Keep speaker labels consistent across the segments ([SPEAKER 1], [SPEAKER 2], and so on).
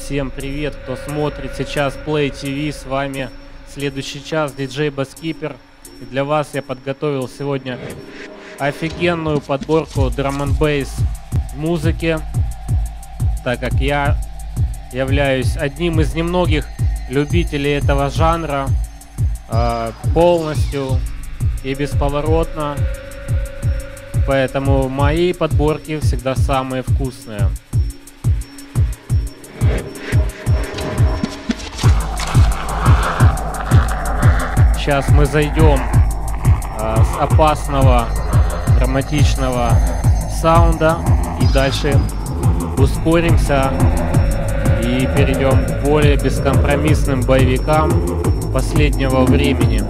[SPEAKER 1] Всем привет, кто смотрит сейчас Play TV. С вами следующий час диджей Баскипер. И для вас я подготовил сегодня офигенную подборку драм-н-бейс музыки, так как я являюсь одним из немногих любителей этого жанра полностью и бесповоротно. Поэтому мои подборки всегда самые вкусные. Сейчас мы зайдем с опасного драматичного саунда и дальше ускоримся и перейдем к более бескомпромиссным боевикам последнего времени.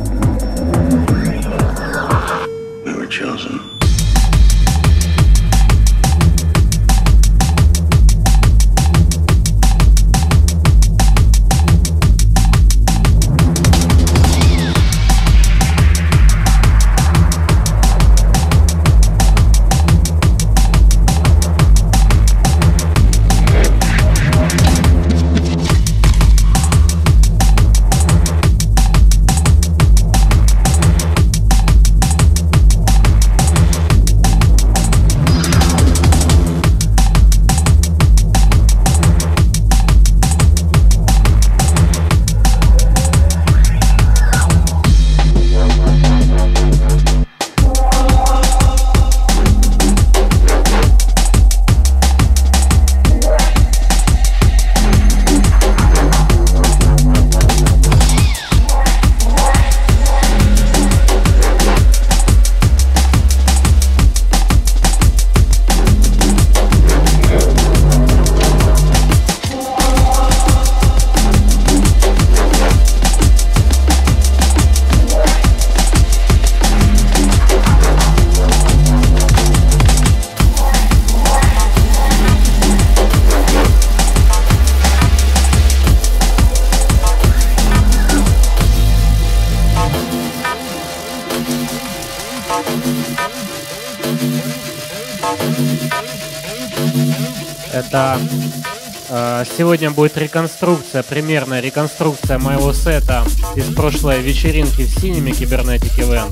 [SPEAKER 1] Это сегодня будет реконструкция, примерная реконструкция моего сета из прошлой вечеринки в Cinema Cybernetic Event.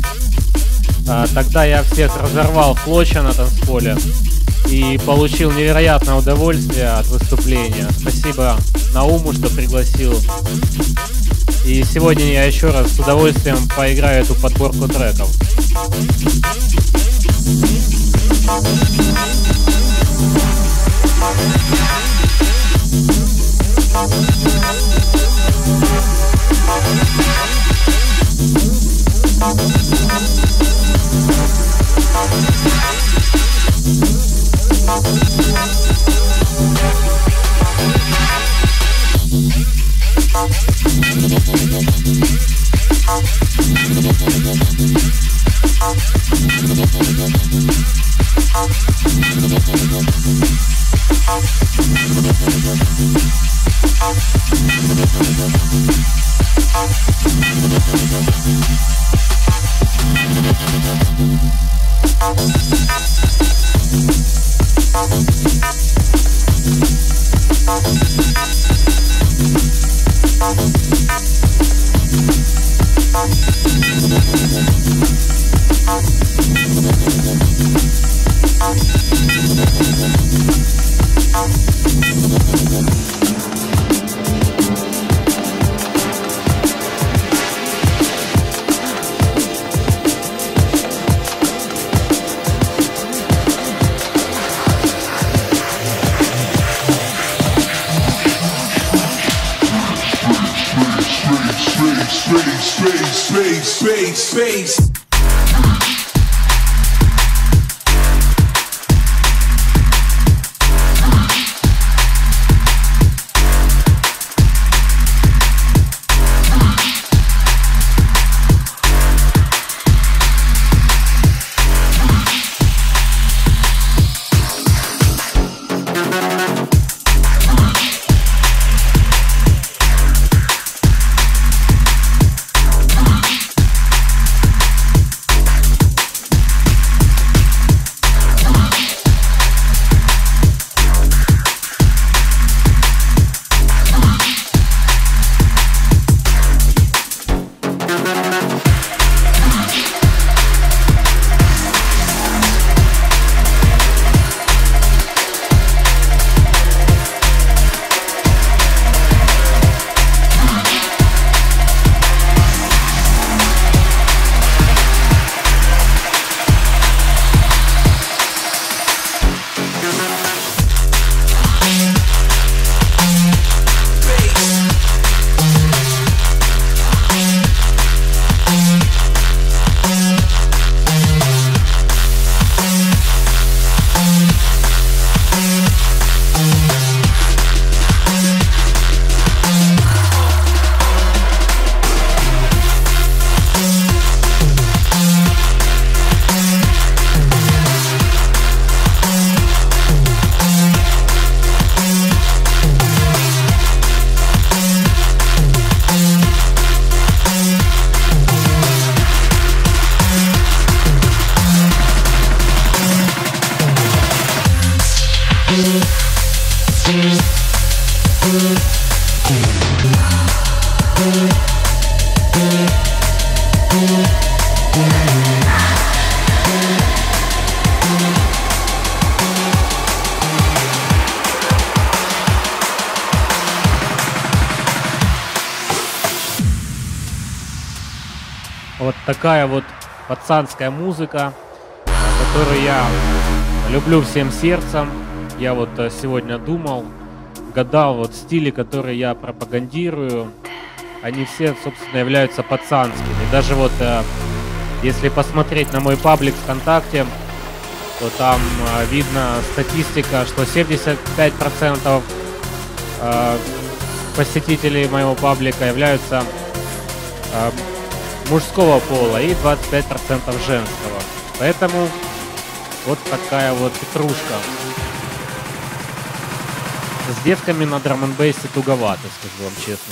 [SPEAKER 1] Тогда я всех разорвал в клочья на танцполе и получил невероятное удовольствие от выступления. Спасибо Науму, что пригласил. И сегодня я еще раз с удовольствием поиграю эту подборку треков.
[SPEAKER 2] Space.
[SPEAKER 1] Вот такая вот пацанская музыка, которую я люблю всем сердцем. Я вот сегодня думал, гадал, вот стили, которые я пропагандирую, они все, собственно, являются пацанскими. Даже вот, если посмотреть на мой паблик ВКонтакте, то там видно статистика, что 75% посетителей моего паблика являются мужского пола и 25% женского. Поэтому вот такая вот петрушка. С девками на драм-н-бейсе туговато, скажу вам честно.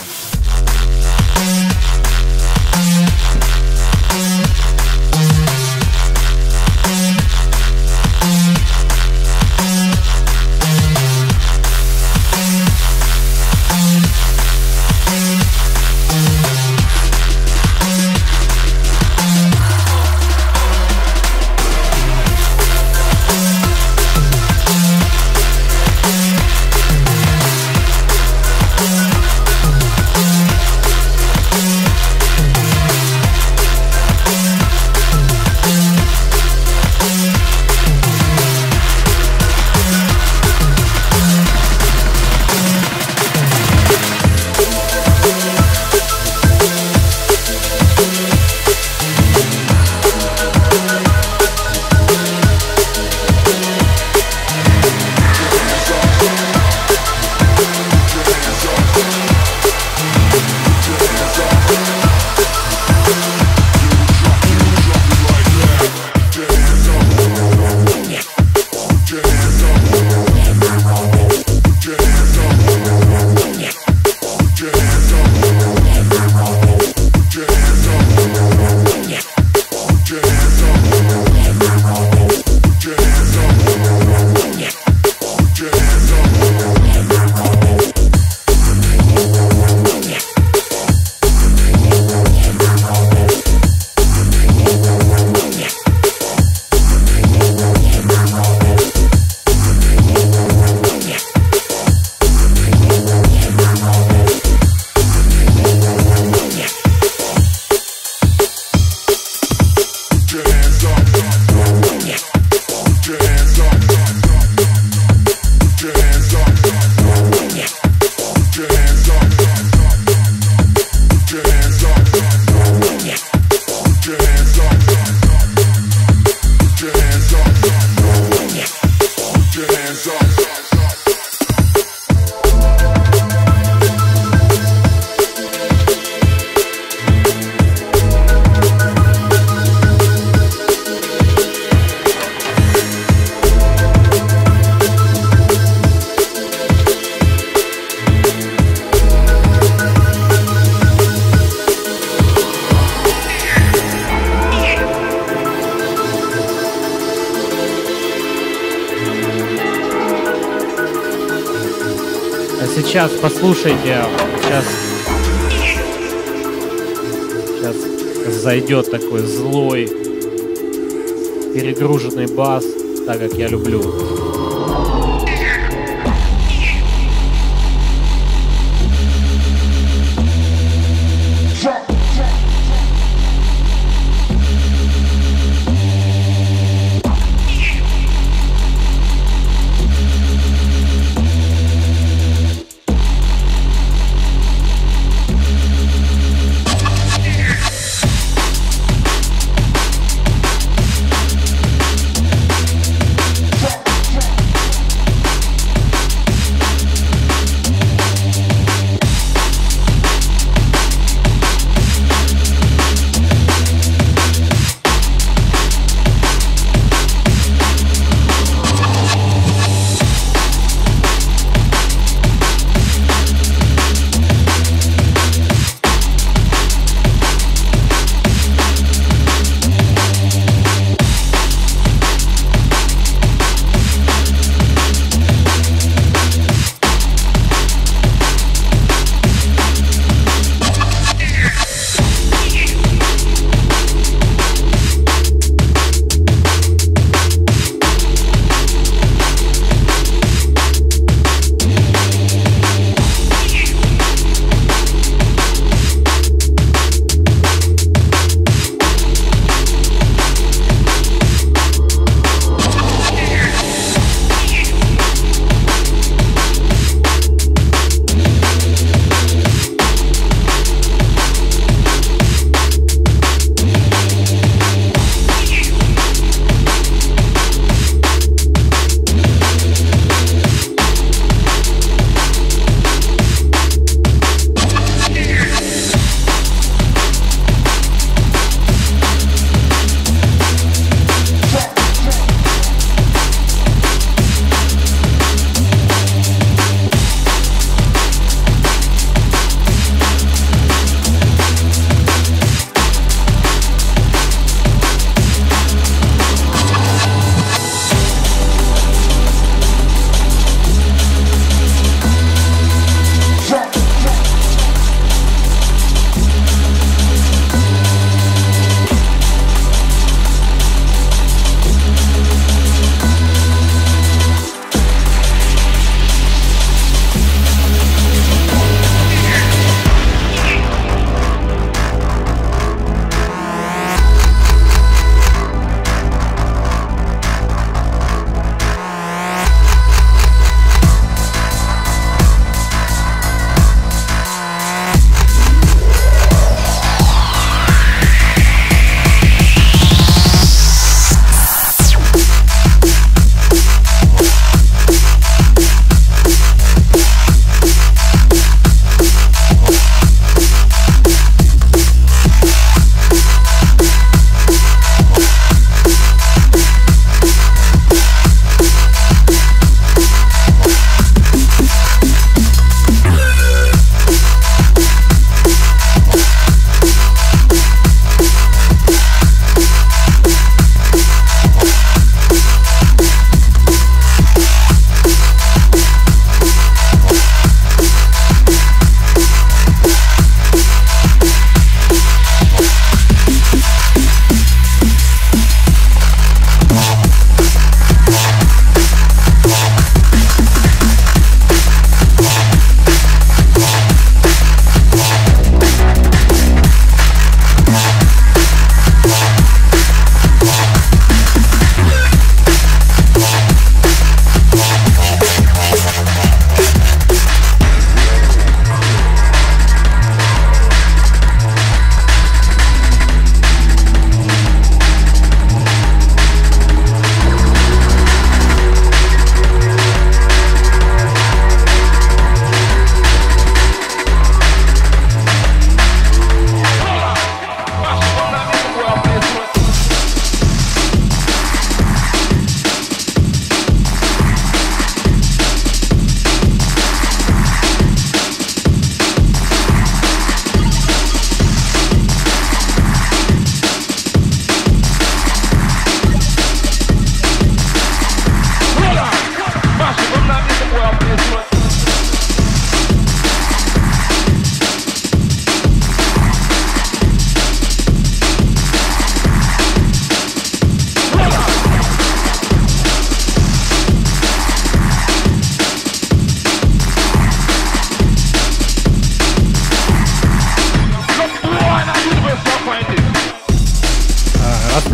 [SPEAKER 1] Сейчас послушайте, сейчас зайдет такой злой, перегруженный бас, так как я люблю.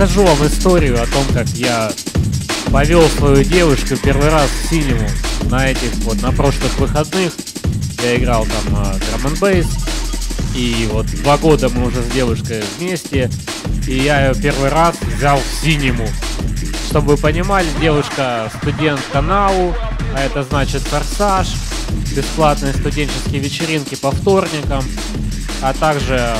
[SPEAKER 1] расскажу вам историю о том, как я повел свою девушку первый раз в Синему на прошлых выходных. Я играл там Drum & Bass, и вот 2 года мы уже с девушкой вместе, и я ее первый раз взял в Синему. Чтобы вы понимали, девушка студентка НАУ, а это значит Форсаж, бесплатные студенческие вечеринки по вторникам, а также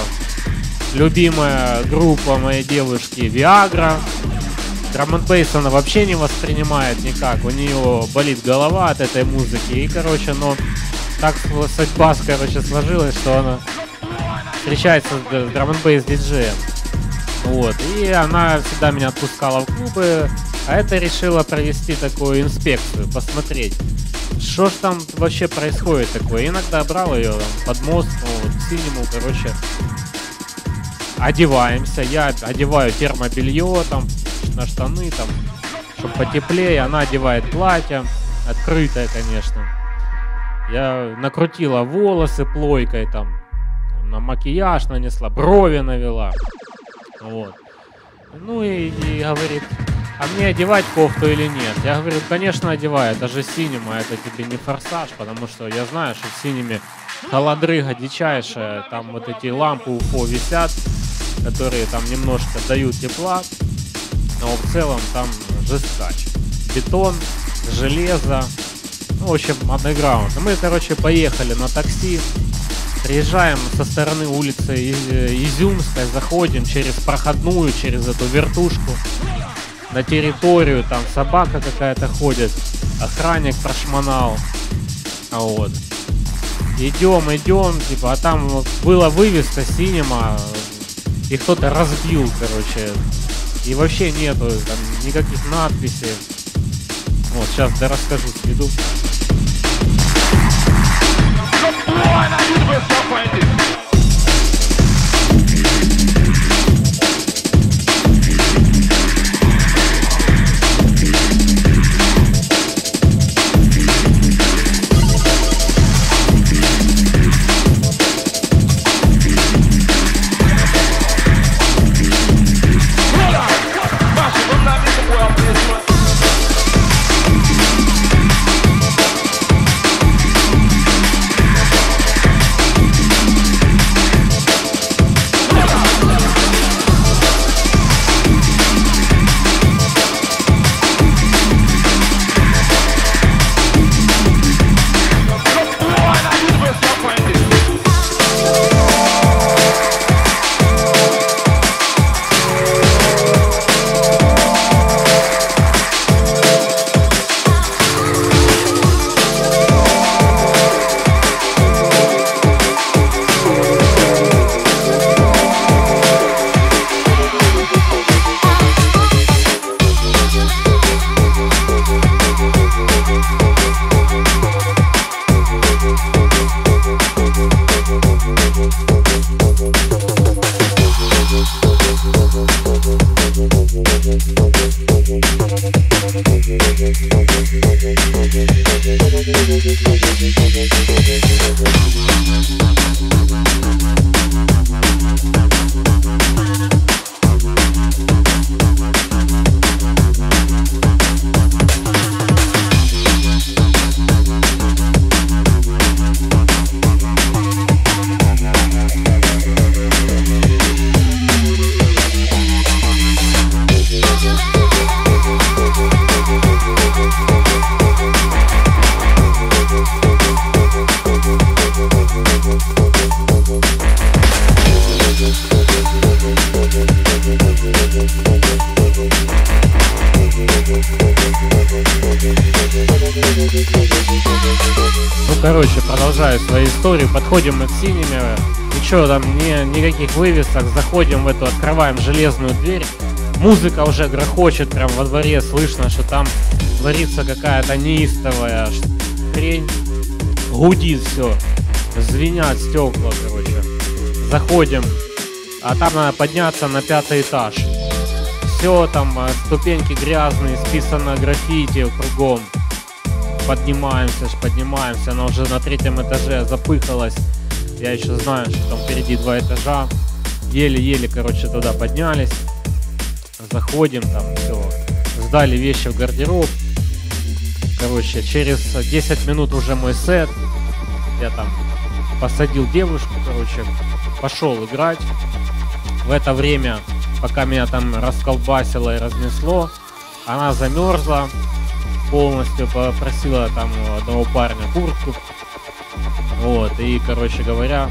[SPEAKER 1] любимая группа моей девушки Viagra. Drum & Bass она вообще не воспринимает никак, у нее болит голова от этой музыки, и, короче, но так судьба, сложилась, что она встречается с Drum & Bass диджеем. Вот, и она всегда меня отпускала в клубы, а это решила провести такую инспекцию, посмотреть, что ж там вообще происходит такое. Иногда брал ее под мост, в Синему, короче, одеваемся, я одеваю термобелье там на штаны, там, чтобы потеплее, она одевает платье, открытое, конечно. Я накрутила волосы плойкой, там, на макияж нанесла, брови навела. Вот. Ну и говорит, а мне одевать кофту или нет? Я говорю, конечно одевай, это же Синема, это тебе не Форсаж, потому что я знаю, что в Синеме холодрыга дичайшая, там вот эти лампы УФО висят, которые там немножко дают тепла, но в целом там жесткач. Бетон, железо, ну, в общем, андеграунд. Мы, короче, поехали на такси. Приезжаем со стороны улицы Изюмской, заходим через проходную, через эту вертушку на территорию, там собака какая-то ходит, охранник прошмонал, вот. Идем, типа, а там вот была вывеска Синема, и кто-то разбил, короче, и вообще нету там никаких надписей. Вот, сейчас расскажу, сведу. Короче, продолжаю свою историю. Подходим мы к Синеме. Ничего там, никаких вывесок. Заходим в эту, открываем железную дверь. Музыка уже грохочет, прям во дворе слышно, что там творится какая-то неистовая хрень. Гудит все. Звенят стекла, короче. Заходим. А там надо подняться на 5-й этаж. Все там, ступеньки грязные, списано граффити кругом. Поднимаемся, она уже на 3-м этаже запыхалась. Я еще знаю, что там впереди 2 этажа. Еле-еле, короче, туда поднялись. заходим, там все, сдали вещи в гардероб. Короче, через 10 минут уже мой сет. Я там посадил девушку, короче, пошел играть. В это время, пока меня там расколбасило и разнесло, она замерзла полностью, попросила там у одного парня куртку. Вот, и, короче говоря,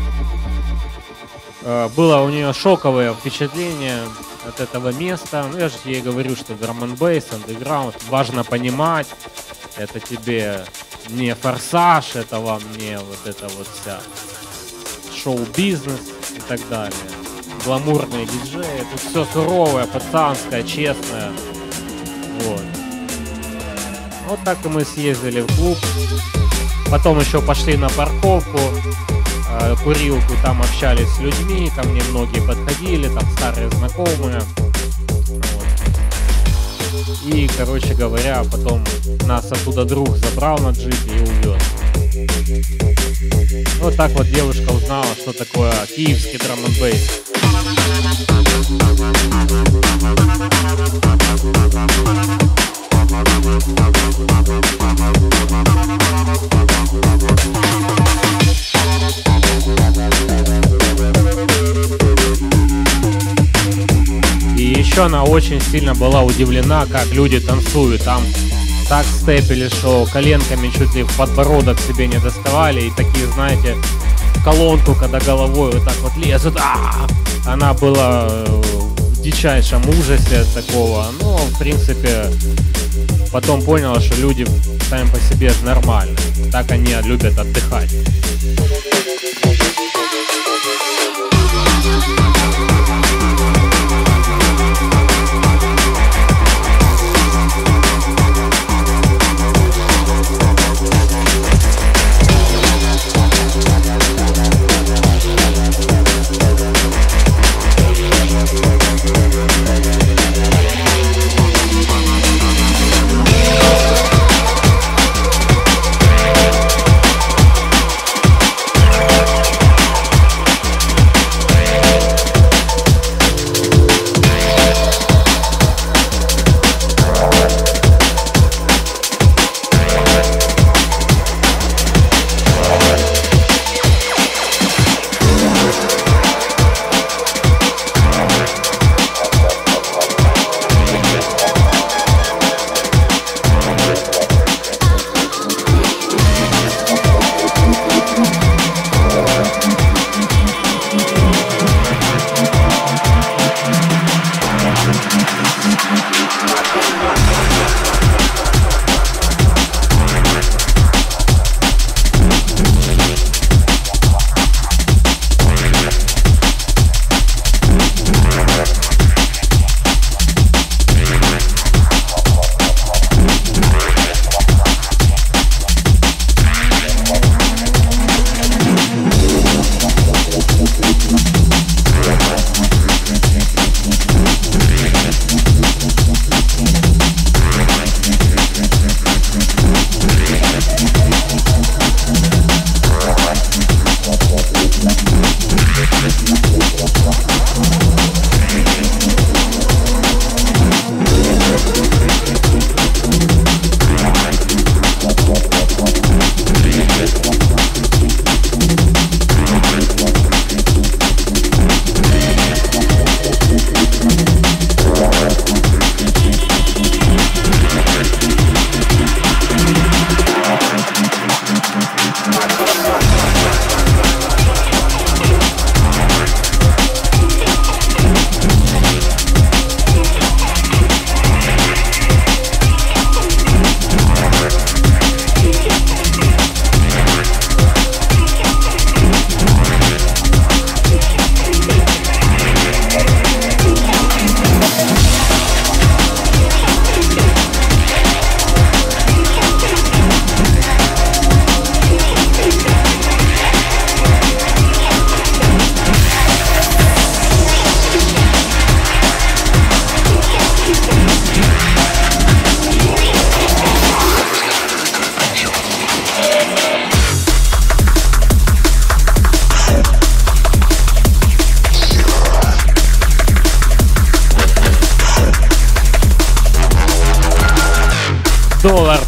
[SPEAKER 1] было у нее шоковое впечатление от этого места. Ну, я же ей говорю, что драм-н-бейс, андеграунд, важно понимать, это тебе не форсаж, это вам не вот это вот вся шоу-бизнес и так далее. Гламурные диджеи, тут все суровое, пацанское, честное. Вот. Вот так и мы съездили в клуб. Потом еще пошли на парковку, курилку, там общались с людьми, ко мне многие подходили, там старые знакомые. Вот. И, короче говоря, потом нас оттуда друг забрал на джипе и увез. Вот так вот девушка узнала, что такое киевский драм-н-бейс. И еще она очень сильно была удивлена, как люди танцуют. Там так степили, что коленками чуть ли в подбородок себе не доставали. И такие, знаете, в колонку, когда головой вот так вот лезут. Она была в дичайшем ужасе от такого. Но, в принципе, потом поняла, что люди сами по себе нормально. Так они любят отдыхать.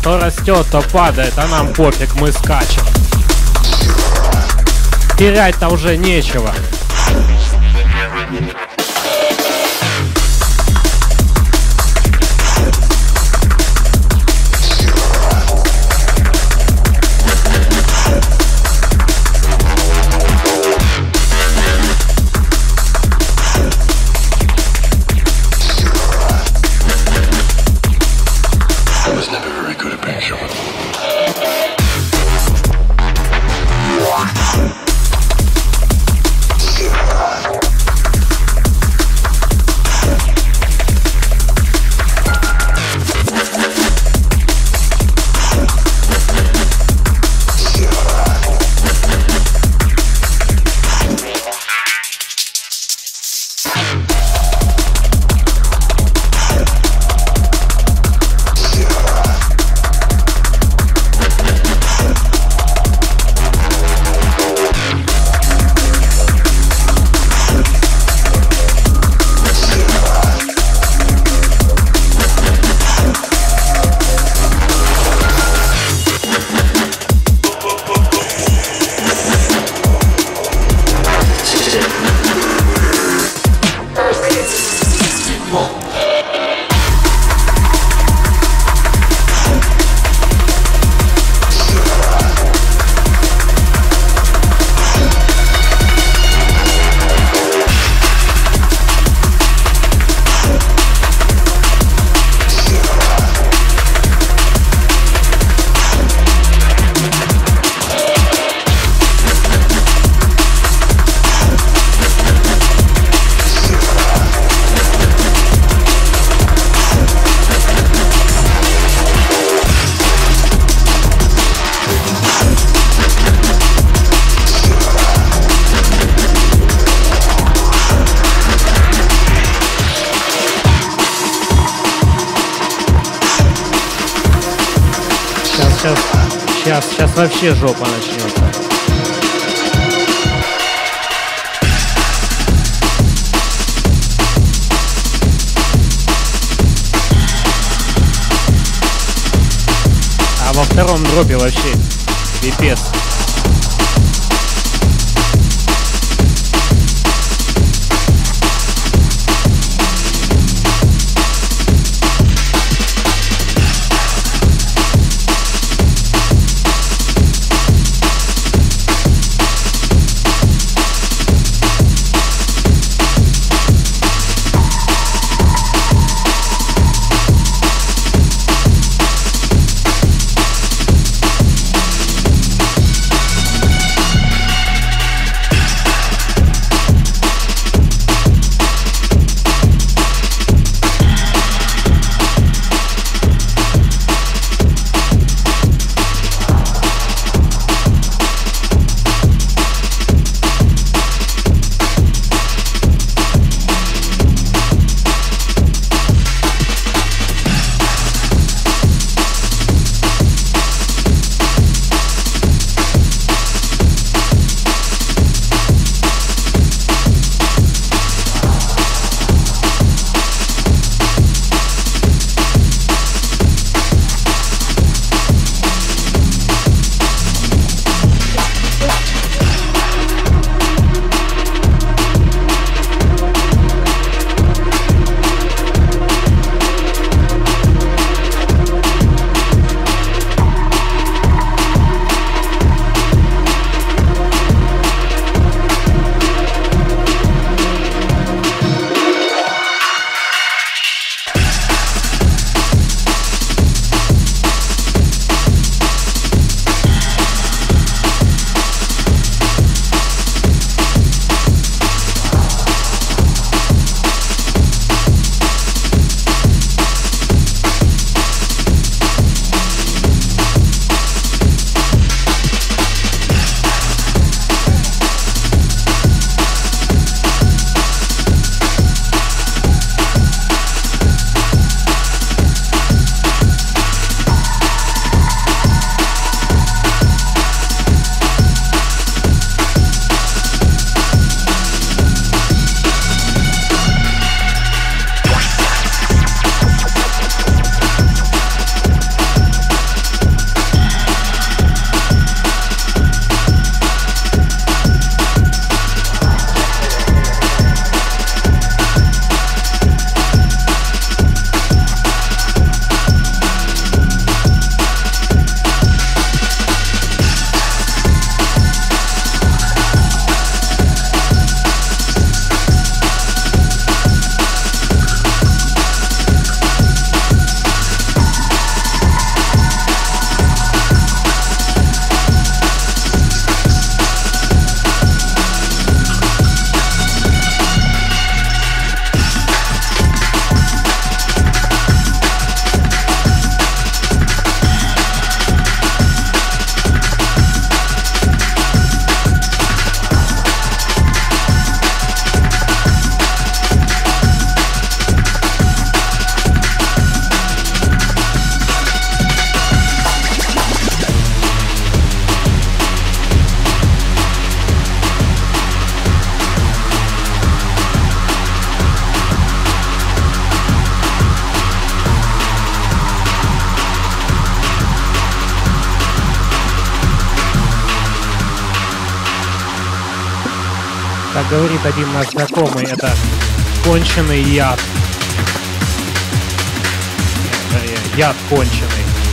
[SPEAKER 1] То растет, то падает, а нам пофиг, мы скачем. Терять-то уже нечего. Сейчас вообще жопа начнется. А во втором дропе вообще пипец. Как говорит один наш знакомый, это конченый яд. Яд конченый.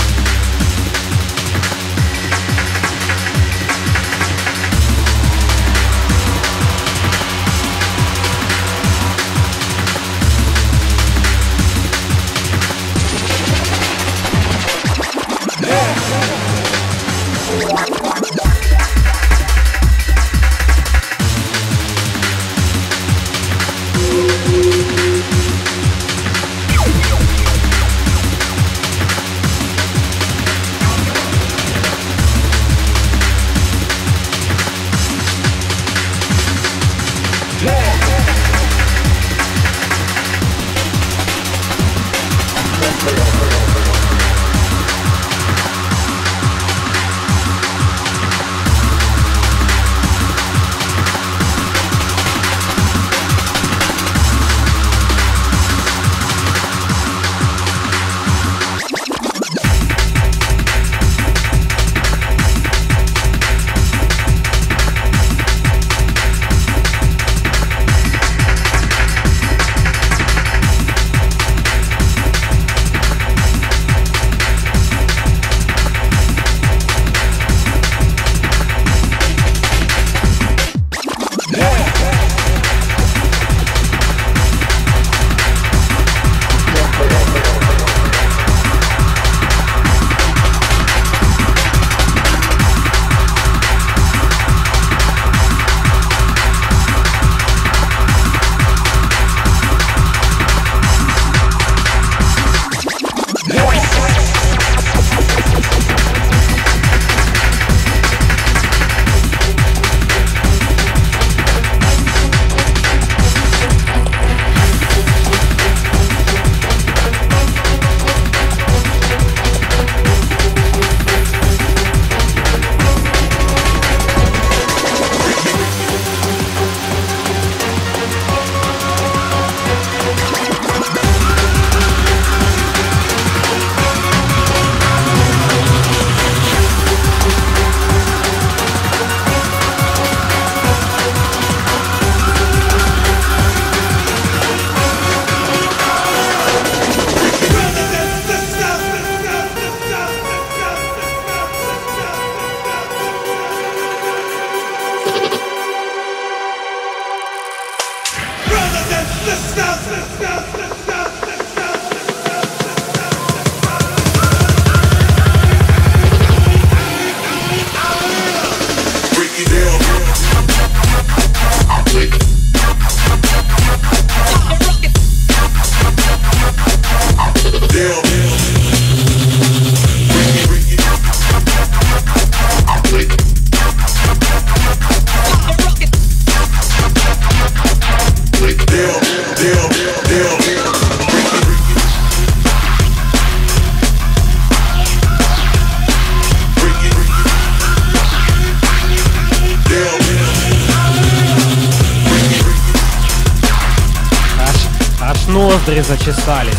[SPEAKER 1] Ноздри зачесались.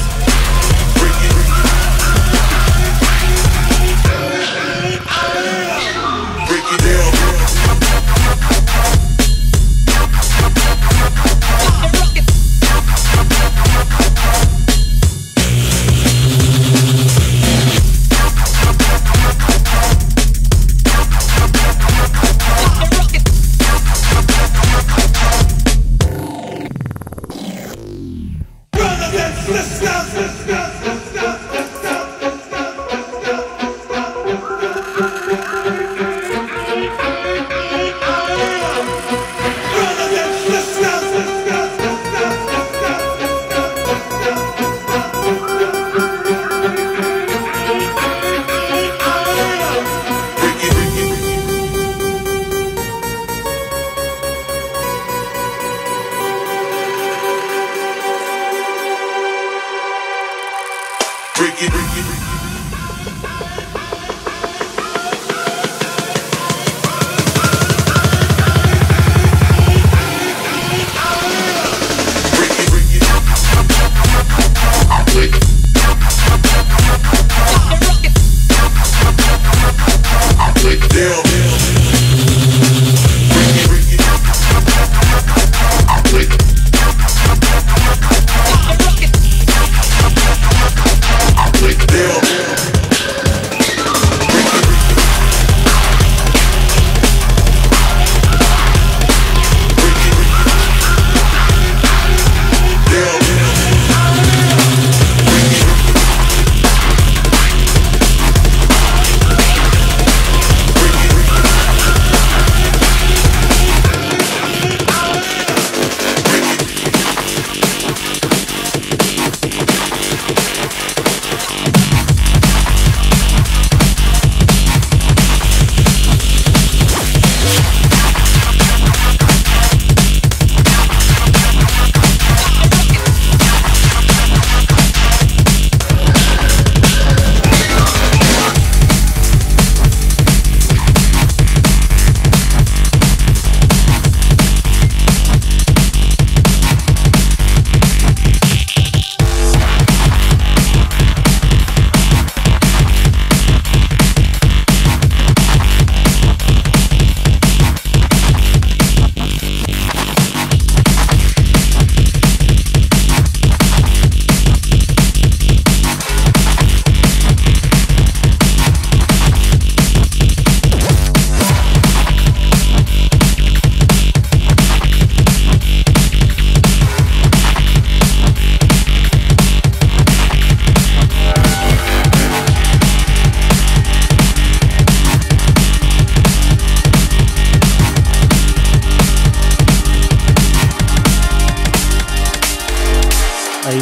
[SPEAKER 2] Let's go.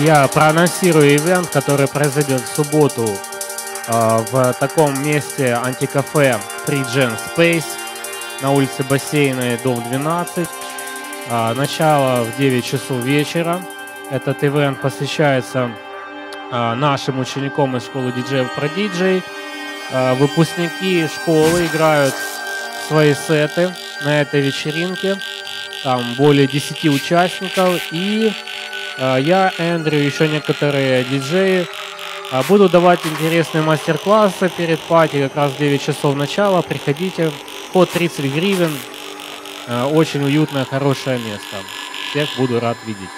[SPEAKER 1] я проанонсирую ивент, который произойдет в субботу в таком месте антикафе Free Gen Space на улице Бассейной, дом 12. Начало в 9 часов вечера. Этот ивент посвящается нашим ученикам из школы диджеев ProDJ. Выпускники школы играют свои сеты на этой вечеринке. Там более 10 участников. И я, Эндрю, еще некоторые диджеи буду давать интересные мастер-классы перед пати, как раз в 9 часов начала. Приходите. Вход 30 гривен. Очень уютное, хорошее место. Всех буду рад видеть.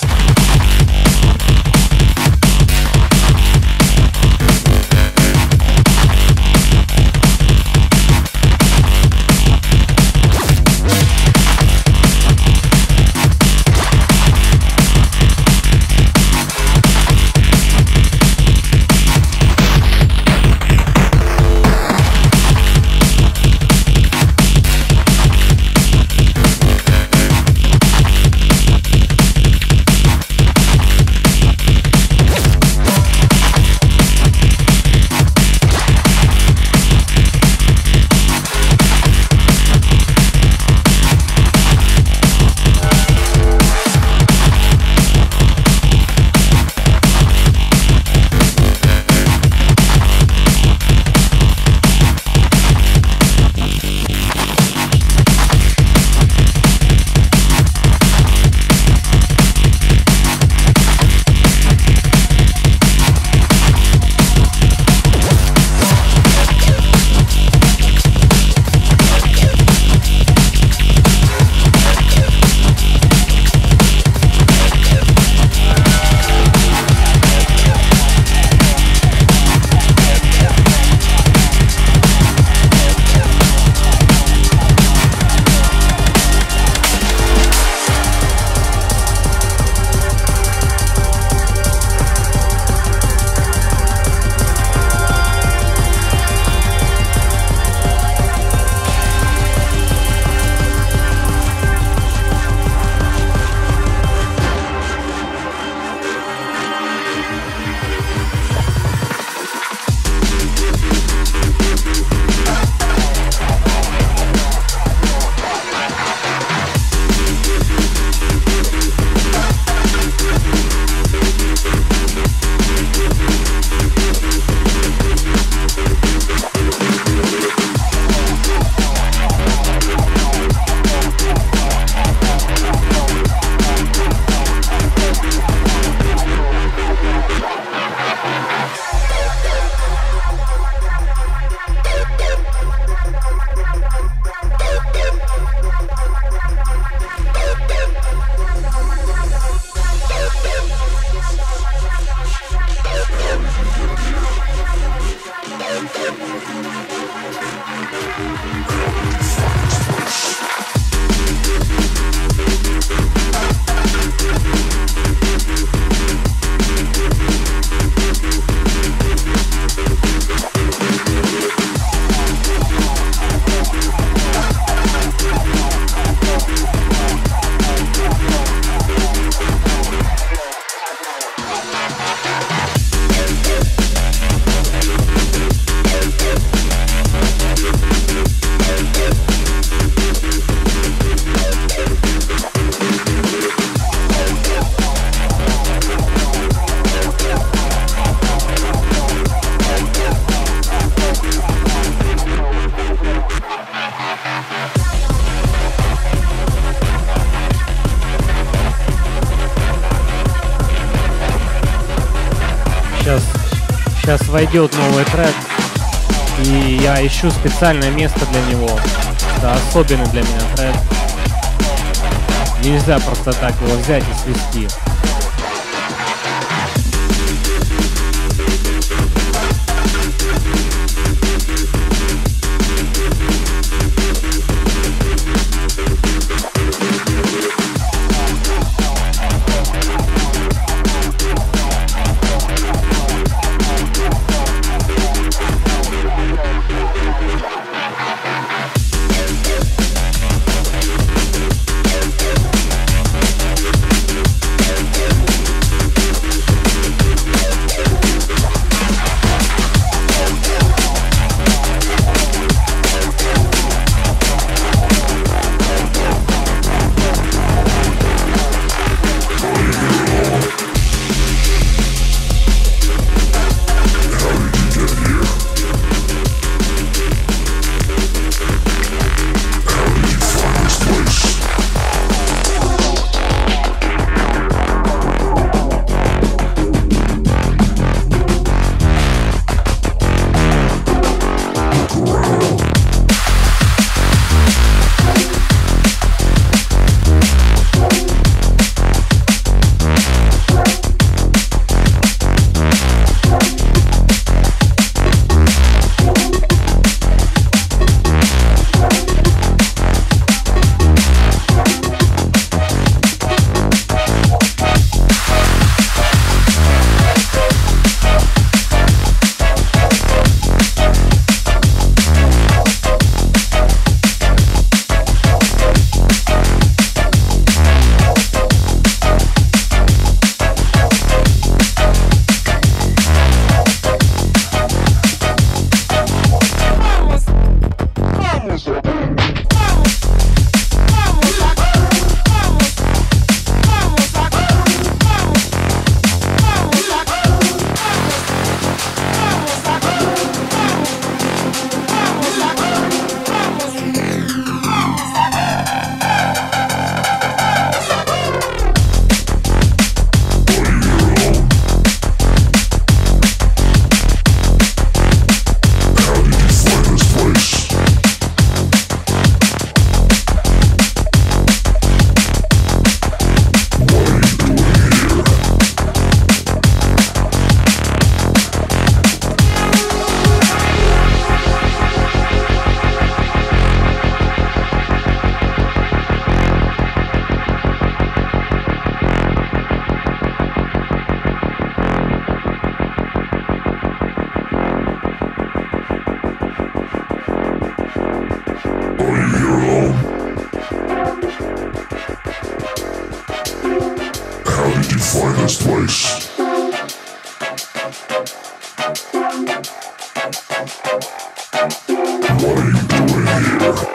[SPEAKER 1] Сейчас войдет новый трек, и я ищу специальное место для него. Это особенный для меня трек. Нельзя просто так его взять и свести.
[SPEAKER 3] finest place. What are you doing here?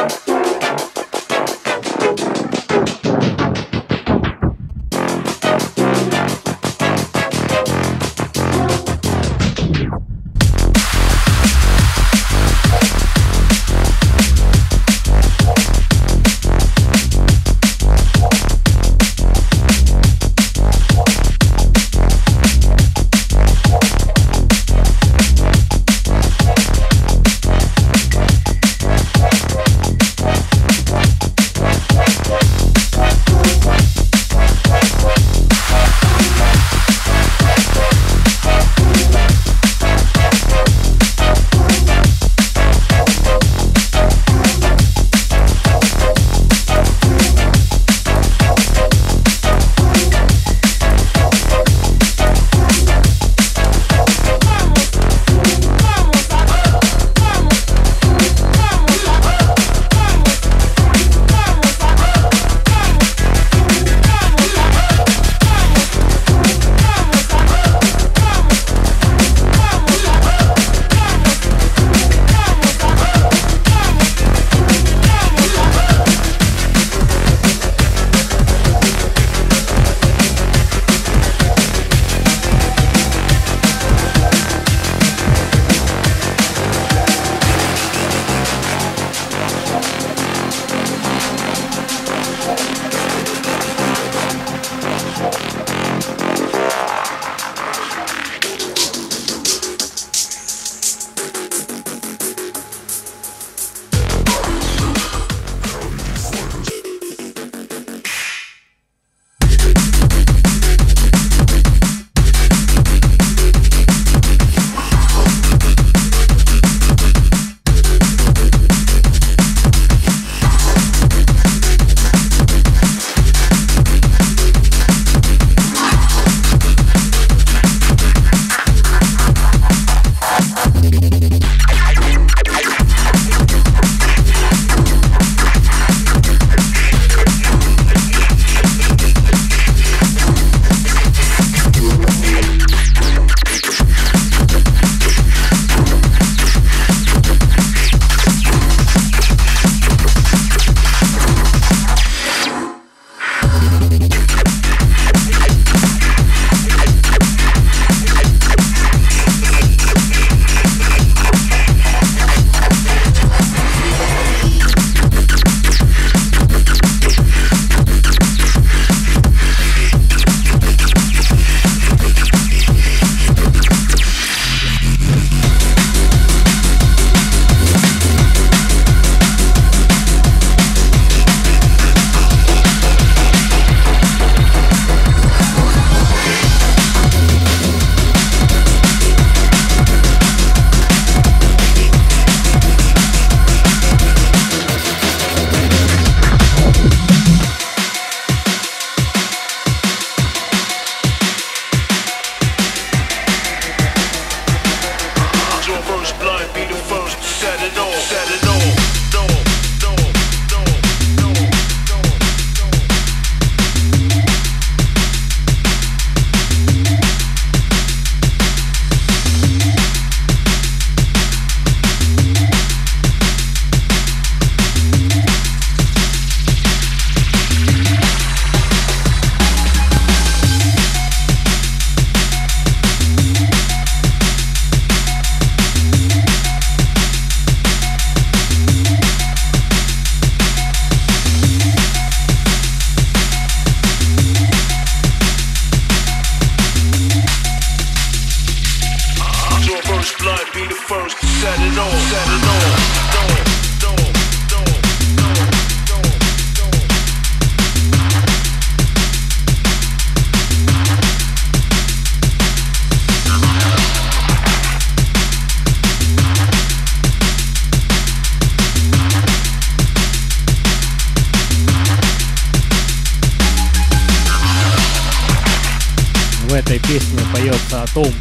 [SPEAKER 1] В этой песне поется о том,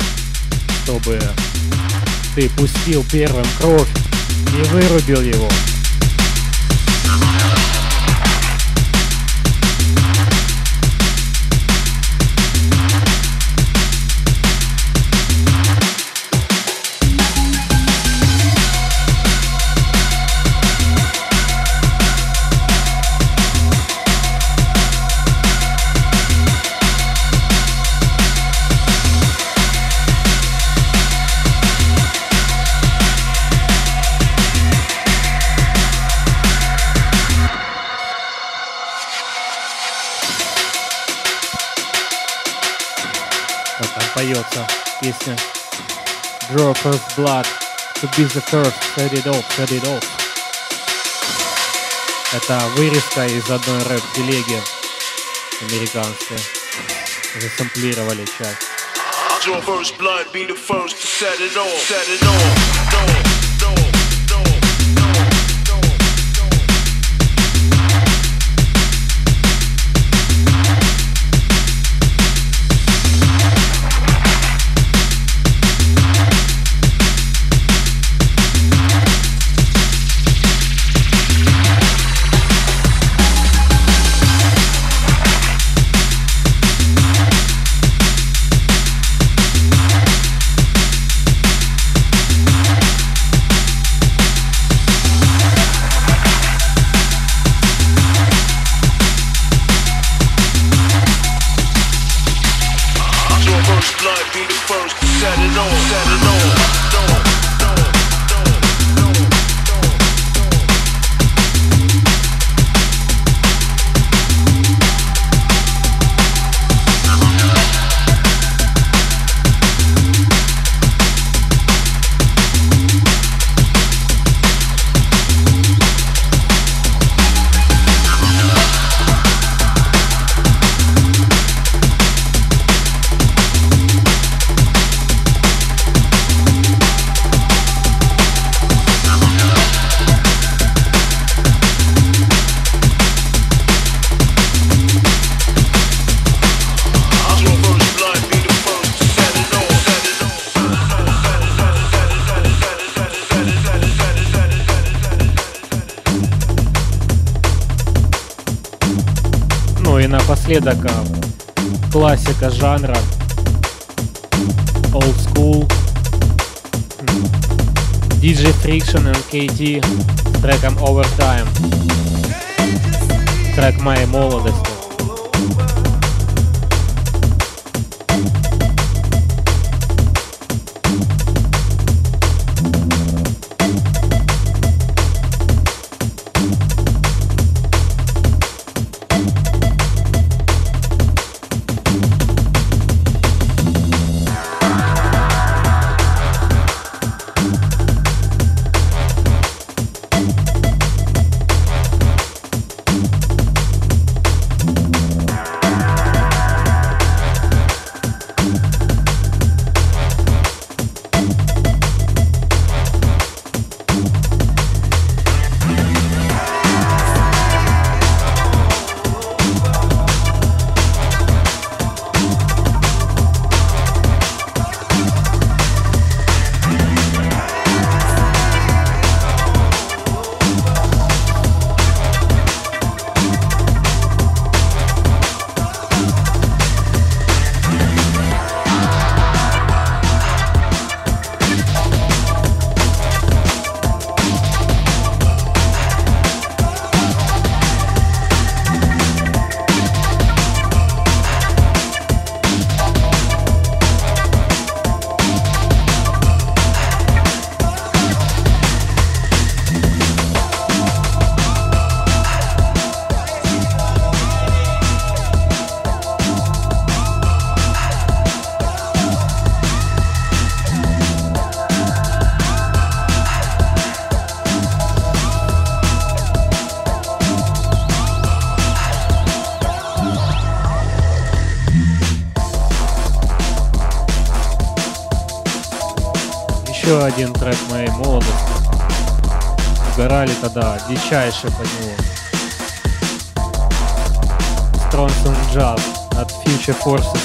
[SPEAKER 1] чтобы ты пустил первым кровь и вырубил его. поется песня Draw First Blood, to be the first, set it off, set it off. Это вырезка из одной рэп-телеги американской. Засэмплировали часть.
[SPEAKER 2] Draw first blood, be the first to set it off, set it off.
[SPEAKER 1] Напоследок классика жанра Old School, DJ Friction and KT с треком Overtime, трек моей молодости. Еще один трек моей молодости. Угорали тогда дичайше под него. Stronson Jazz от Future Forces.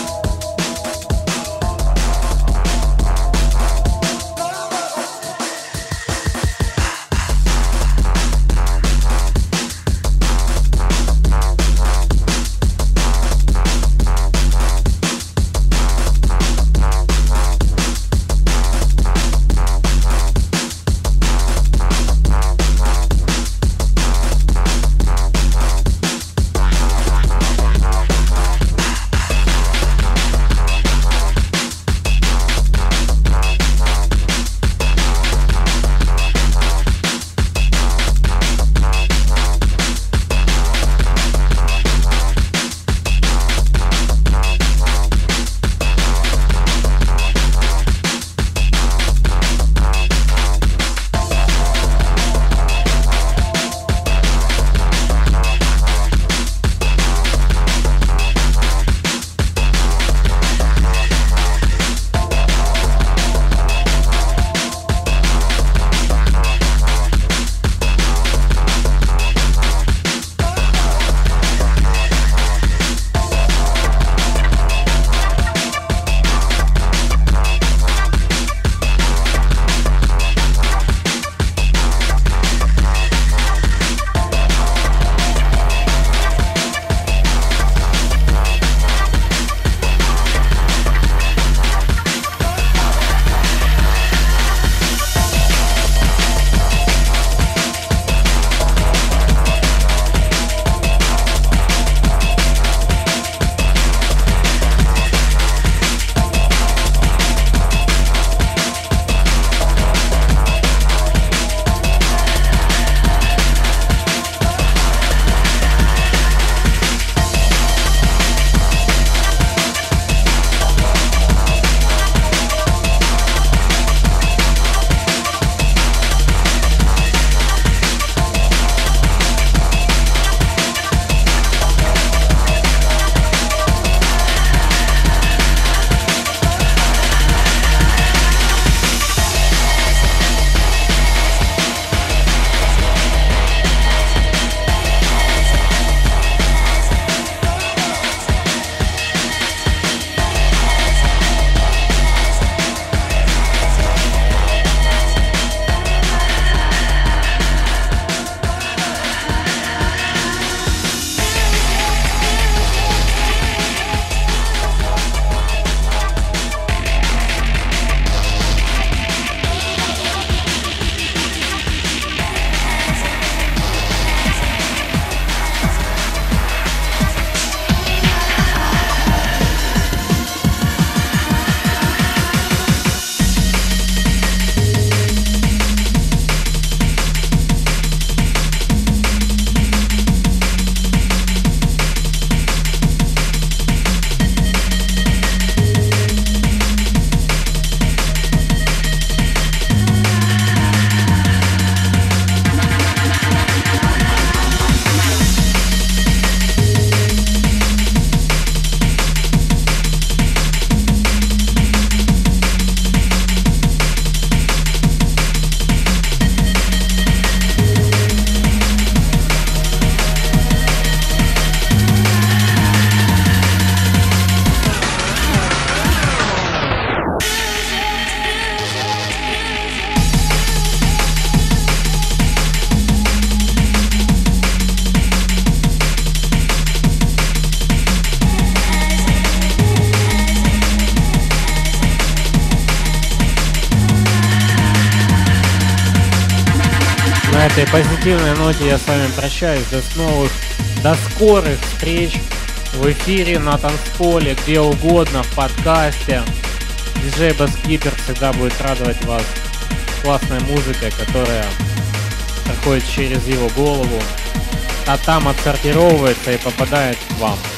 [SPEAKER 1] этой позитивной ноте я с вами прощаюсь. До скорых встреч в эфире, на танцполе, где угодно, в подкасте. DJ Баскипер всегда будет радовать вас классной музыкой, которая проходит через его голову, а там отсортировывается и попадает к вам.